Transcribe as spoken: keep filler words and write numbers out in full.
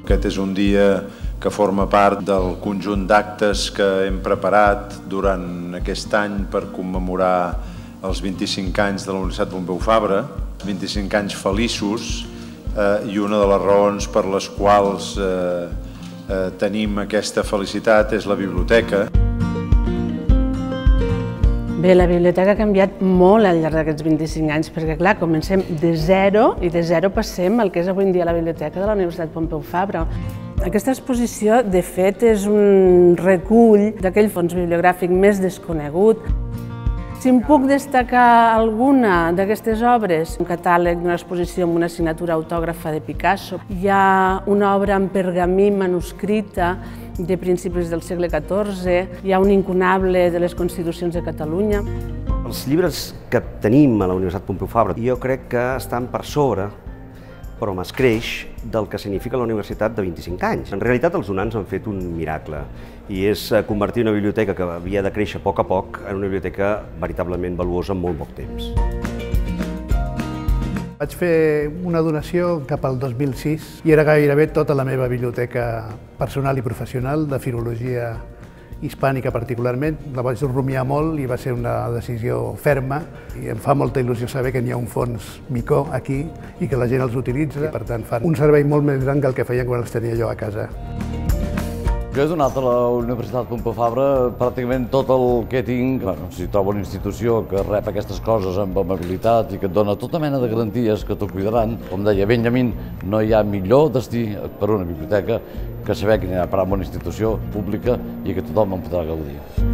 Aquest és un dia que forma part del conjunt d'actes que hem preparat durant aquest any per commemorar els vint-i-cinc anys de la Universitat Pompeu Fabra, vint-i-cinc anys feliços, eh, i una de les raons per les quals eh, eh, tenim aquesta felicitat és la biblioteca. Bé, la biblioteca ha canviat molt al llarg d'aquests vint-i-cinc anys, perquè clar, comencem de zero i de zero passem al que és avui en dia la biblioteca de la Universitat Pompeu Fabra. Aquesta exposició, de fet, és un recull d'aquell fons bibliogràfic més desconegut. Si em puc destacar alguna d'aquestes obres, un catàleg d'una exposició amb una signatura autògrafa de Picasso, hi ha una obra en pergamí manuscrita de principis del segle catorze, hi ha un incunable de les Constitucions de Catalunya. Els llibres que tenim a la Universitat Pompeu Fabra jo crec que estan per sobre, però m'escreix, del que significa la universitat de vint-i-cinc anys. En realitat els donants han fet un miracle i és convertir una biblioteca que havia de créixer a poc a poc en una biblioteca veritablement valuosa en molt poc temps. Vaig fer una donació cap al dos mil sis i era gairebé tota la meva biblioteca personal i professional, de filologia hispànica particularment. La vaig rumiar molt i va ser una decisió ferma i em fa molta il·lusió saber que n'hi ha un fons micó aquí i que la gent els utilitza. Per tant, fan un servei molt més gran que el que feien quan els tenia jo a casa. Jo he donat a la Universitat Pompeu Fabra pràcticament tot el que tinc. Bueno, si trobo una institució que rep aquestes coses amb amabilitat i que et dona tota mena de garanties que t'ho cuidaran, com deia Benjamin, no hi ha millor destí per a una biblioteca que saber que anirà a parar en una institució pública i que tothom en podrà gaudir.